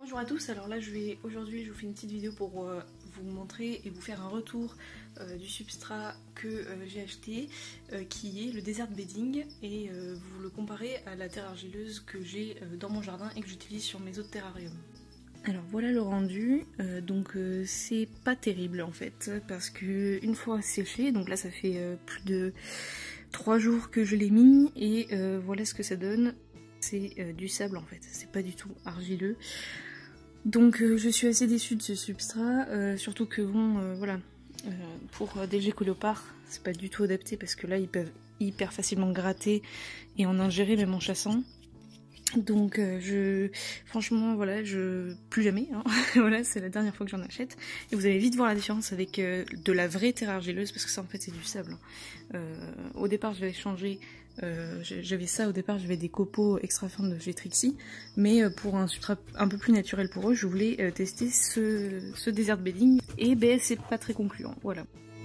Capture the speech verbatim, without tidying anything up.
Bonjour à tous, alors là je vais aujourd'hui je vous fais une petite vidéo pour euh, vous montrer et vous faire un retour euh, du substrat que euh, j'ai acheté euh, qui est le Desert Bedding et euh, vous le comparez à la terre argileuse que j'ai euh, dans mon jardin et que j'utilise sur mes autres terrariums. Alors voilà le rendu, euh, donc euh, c'est pas terrible en fait parce que une fois séché, donc là ça fait euh, plus de trois jours que je l'ai mis et euh, voilà ce que ça donne. C'est euh, du sable en fait, c'est pas du tout argileux. Donc euh, je suis assez déçue de ce substrat, euh, surtout que bon, euh, voilà, euh, pour des gécoléopards, c'est pas du tout adapté parce que là ils peuvent hyper facilement gratter et en ingérer même en chassant. Donc euh, je, franchement voilà, je plus jamais, hein. Voilà, c'est la dernière fois que j'en achète. Et vous allez vite voir la différence avec euh, de la vraie terre argileuse parce que ça en fait c'est du sable. Hein. Euh, au départ je l'avais changé, euh, j'avais ça au départ, j'avais des copeaux extra fins de chez Trixie, mais euh, pour un substrat un peu plus naturel pour eux, je voulais euh, tester ce, ce Desert Bedding et ben c'est pas très concluant, voilà.